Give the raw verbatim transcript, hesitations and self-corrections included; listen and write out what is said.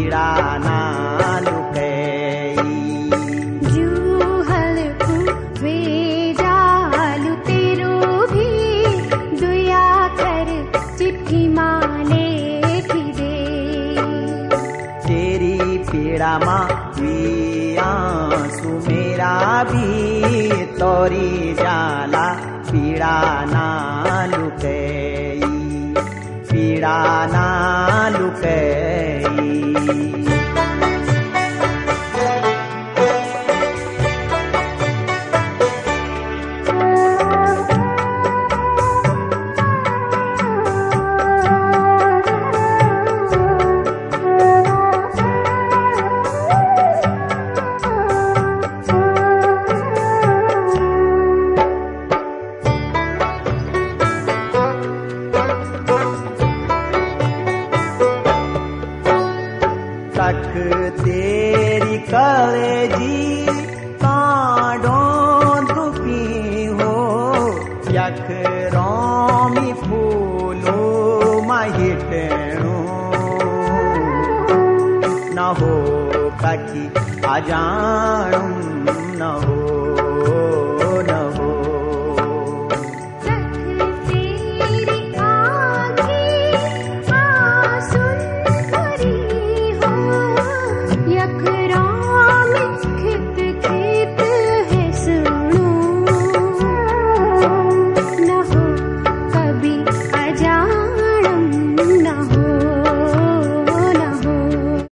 पीड़ा ना लुकई। जूहल को वे जालू तेरो भी दुया कर चिट्ठी माले दे। तेरी पीड़ा माँ आंसू मेरा भी तोरी जाला पीड़ा ना लुकई, पीड़ा ना लुकई। तक तेरी कलेजी कांडों दुपी हो, यख रोमी फूलो महिटणो न हो ककी अजाणुम न हो।